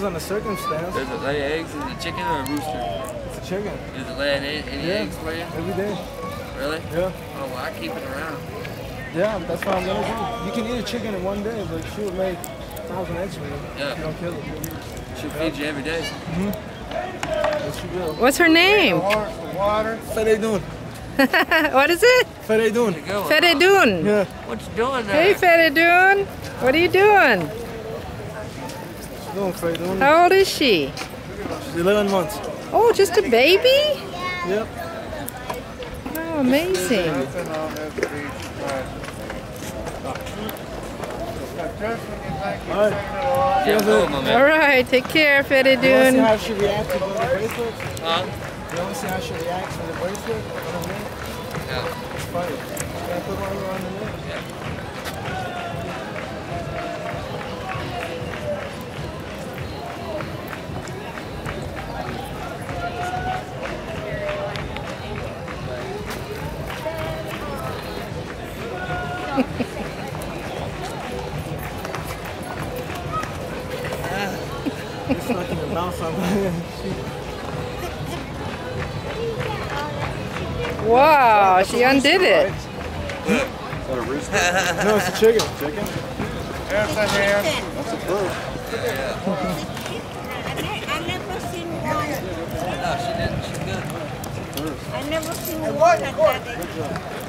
On the circumstance. Does it lay eggs? Is it a chicken or a rooster? It's a chicken. Does it lay any eggs for you? Every day. Really? Yeah. Oh, well, I keep it around. Yeah, that's what I'm gonna do. You can eat a chicken in one day, but she'll make 1,000 eggs for you. Yeah. If you don't kill it. She'll feed you every day. Yes, she will. What's her name? Water. Feridun. What is it? Feridun. Feridun. Yeah. What you doing there? Hey, Feridun. What are you doing? She's doing Feridun. How old is she? She's 11 months. Oh, just a baby? Yep. Oh, amazing. Alright. Yeah, cool, my man. All right, take care, You want to see Feridun. how she reacts with the bracelet? Huh? You want to see how she reacts with the bracelet? On the neck? Yeah. It's funny. Can I put one around the neck? Yeah. It's stuck in the mouth somewhere. Wow, she undid it. Is that a rooster? No, it's a chicken. Chicken? There's a hand. That's a bird. I never seen one. No, she didn't. She's good. I never seen one like that.